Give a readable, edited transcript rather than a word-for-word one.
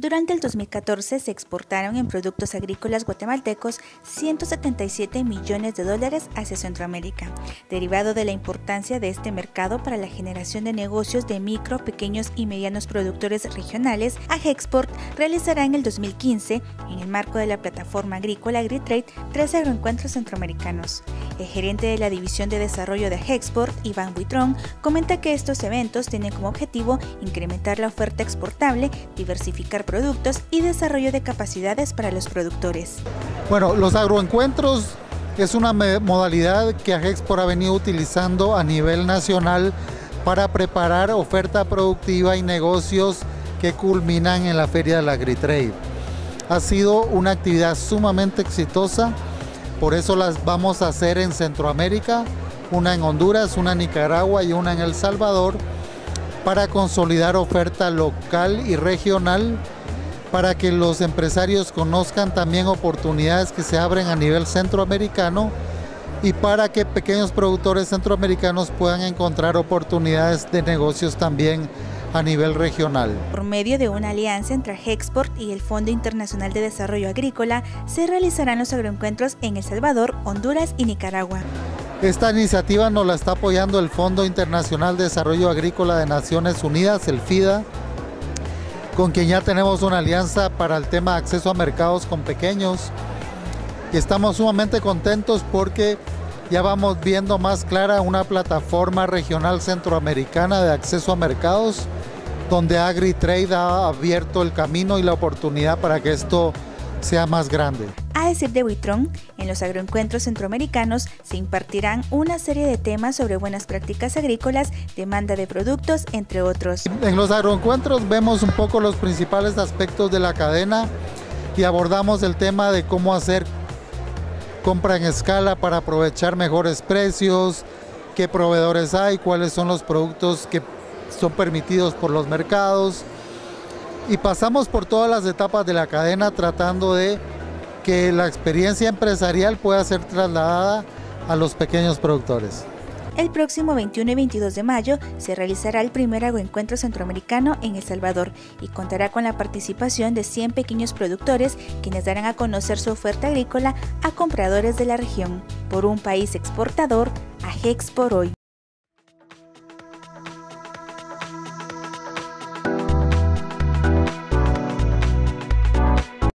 Durante el 2014 se exportaron en productos agrícolas guatemaltecos $177 millones hacia Centroamérica. Derivado de la importancia de este mercado para la generación de negocios de micro, pequeños y medianos productores regionales, AGEXPORT realizará en el 2015, en el marco de la plataforma agrícola AgriTrade, 3 agroencuentros centroamericanos. El gerente de la División de Desarrollo de AGEXPORT, Iván Buitrón, comenta que estos eventos tienen como objetivo incrementar la oferta exportable, diversificar productos y desarrollo de capacidades para los productores. Bueno, los agroencuentros es una modalidad que AGEXPORT ha venido utilizando a nivel nacional para preparar oferta productiva y negocios que culminan en la Feria del AgriTrade. Ha sido una actividad sumamente exitosa, por eso las vamos a hacer en Centroamérica, una en Honduras, una en Nicaragua y una en El Salvador, para consolidar oferta local y regional, para que los empresarios conozcan también oportunidades que se abren a nivel centroamericano y para que pequeños productores centroamericanos puedan encontrar oportunidades de negocios también a nivel regional. Por medio de una alianza entre AGEXPORT y el Fondo Internacional de Desarrollo Agrícola, se realizarán los agroencuentros en El Salvador, Honduras y Nicaragua. Esta iniciativa nos la está apoyando el Fondo Internacional de Desarrollo Agrícola de Naciones Unidas, el FIDA, con quien ya tenemos una alianza para el tema de acceso a mercados con pequeños. Y estamos sumamente contentos porque ya vamos viendo más clara una plataforma regional centroamericana de acceso a mercados, donde AgriTrade ha abierto el camino y la oportunidad para que esto sea más grande. A decir de Buitrón, en los agroencuentros centroamericanos se impartirán una serie de temas sobre buenas prácticas agrícolas, demanda de productos, entre otros. En los agroencuentros vemos un poco los principales aspectos de la cadena y abordamos el tema de cómo hacer compra en escala para aprovechar mejores precios, qué proveedores hay, cuáles son los productos que son permitidos por los mercados, y pasamos por todas las etapas de la cadena tratando de que la experiencia empresarial pueda ser trasladada a los pequeños productores. El próximo 21 y 22 de mayo se realizará el primer agroencuentro centroamericano en El Salvador y contará con la participación de 100 pequeños productores quienes darán a conocer su oferta agrícola a compradores de la región. Por un país exportador, AGEXPORT hoy.